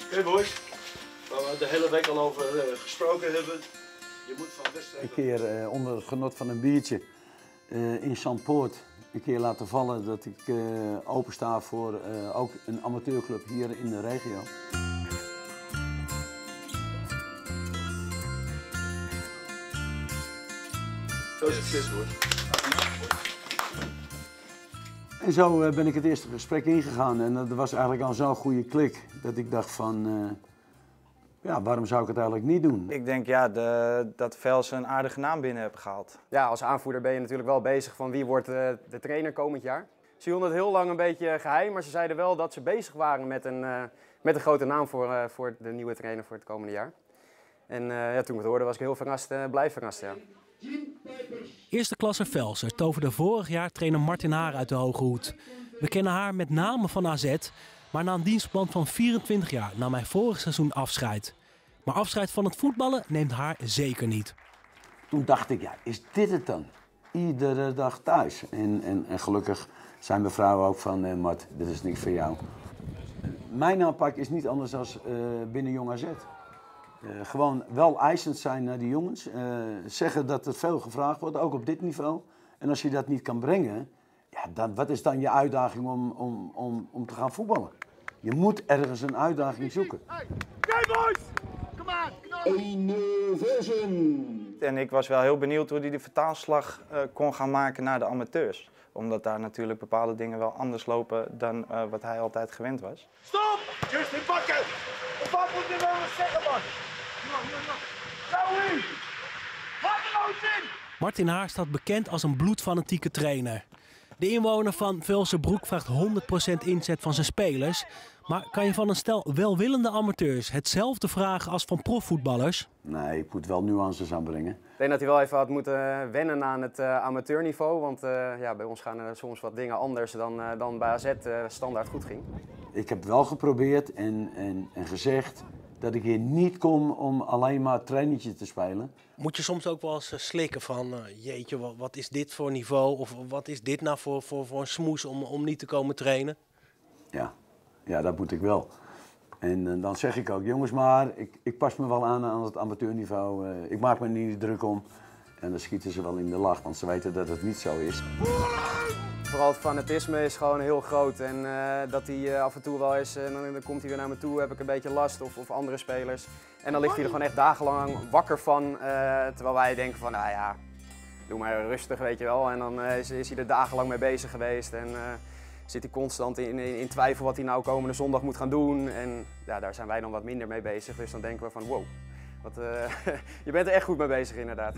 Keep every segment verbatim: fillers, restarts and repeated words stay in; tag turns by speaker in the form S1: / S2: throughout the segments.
S1: Oké okay, boys, waar we de hele week al over uh, gesproken hebben. Je moet van wedstrijd...
S2: Een keer uh, onder het genot van een biertje uh, in Zandpoort een keer laten vallen dat ik uh, opensta voor uh, ook een amateurclub hier in de regio.
S1: Veel succes hoor.
S2: En zo uh, ben ik het eerste gesprek ingegaan en dat was eigenlijk al zo'n goede klik dat ik dacht van, uh, ja, waarom zou ik het eigenlijk niet doen?
S3: Ik denk ja, de, dat Velsen een aardige naam binnen heeft gehaald.
S4: Ja, als aanvoerder ben je natuurlijk wel bezig van wie wordt uh, de trainer komend jaar. Ze hielden het heel lang een beetje geheim, maar ze zeiden wel dat ze bezig waren met een, uh, met een grote naam voor, uh, voor de nieuwe trainer voor het komende jaar. En uh, ja, toen ik het hoorde was ik heel verrast, uh, blij verrast, ja.
S5: Eerste klasse Velsen toverde vorig jaar trainer Martin Haar uit de hoge hoed. We kennen haar met name van A Z, maar na een dienstplan van vierentwintig jaar nam hij vorig seizoen afscheid. Maar afscheid van het voetballen neemt Haar zeker niet.
S2: Toen dacht ik, ja, is dit het dan? Iedere dag thuis. En, en, en gelukkig zijn mijn vrouw ook van, eh, Mart, dit is niks voor jou. Mijn aanpak is niet anders dan uh, binnen Jong A Z. Uh, gewoon wel eisend zijn naar die jongens. Uh, zeggen dat er veel gevraagd wordt, ook op dit niveau. En als je dat niet kan brengen, ja, dan, wat is dan je uitdaging om, om, om, om te gaan voetballen? Je moet ergens een uitdaging zoeken.
S6: Hey, boys! Kom aan,
S2: één nul Velsen.
S3: En ik was wel heel benieuwd hoe hij de vertaalslag uh, kon gaan maken naar de amateurs. Omdat daar natuurlijk bepaalde dingen wel anders lopen dan uh, wat hij altijd gewend was.
S6: Stop! Justin, pakken! Wat moet je wel eens zeggen, man? Zo in! Wat er nou in!
S5: Martin Haar staat bekend als een bloedfanatieke trainer. De inwoner van Velsenbroek vraagt honderd procent inzet van zijn spelers. Maar kan je van een stel welwillende amateurs hetzelfde vragen als van profvoetballers?
S2: Nee, ik moet wel nuances aanbrengen.
S4: Ik denk dat hij wel even had moeten wennen aan het uh, amateurniveau. Want uh, ja, bij ons gaan er soms wat dingen anders dan, uh, dan bij A Z uh, standaard goed ging.
S2: Ik heb wel geprobeerd en, en, en gezegd dat ik hier niet kom om alleen maar trainertje te spelen.
S7: Moet je soms ook wel eens slikken van, uh, jeetje, wat, wat is dit voor niveau? Of wat is dit nou voor, voor, voor een smoes om, om niet te komen trainen?
S2: Ja, ja dat moet ik wel. En uh, dan zeg ik ook, jongens maar, ik, ik pas me wel aan aan het amateurniveau. Uh, ik maak me niet druk om. En dan schieten ze wel in de lach, want ze weten dat het niet zo is.
S4: Vooral het fanatisme is gewoon heel groot. En uh, dat hij uh, af en toe wel eens, uh, dan, dan komt hij weer naar me toe, heb ik een beetje last, of, of andere spelers. En dan ligt hij er gewoon echt dagenlang wakker van. Uh, terwijl wij denken van, nou ja, doe maar rustig, weet je wel. En dan uh, is, is hij er dagenlang mee bezig geweest. En uh, zit hij constant in, in, in twijfel wat hij nou komende zondag moet gaan doen. En ja, daar zijn wij dan wat minder mee bezig. Dus dan denken we van, wow, wat, uh, je bent er echt goed mee bezig inderdaad.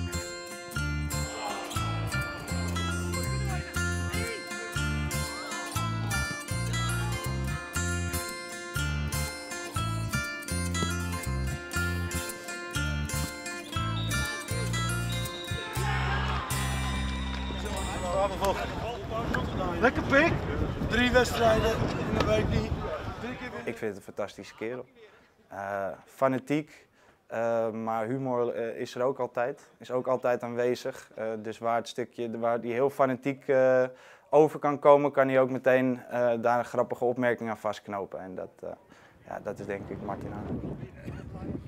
S1: Lekker pik. Drie wedstrijden in een week niet.
S3: Ik vind het een fantastische kerel. Uh, fanatiek, uh, maar humor uh, is er ook altijd. Is ook altijd aanwezig. Uh, dus waar het stukje, waar hij heel fanatiek uh, over kan komen, kan hij ook meteen uh, daar een grappige opmerking aan vastknopen. En dat, uh, ja, dat is denk ik Martin Haar.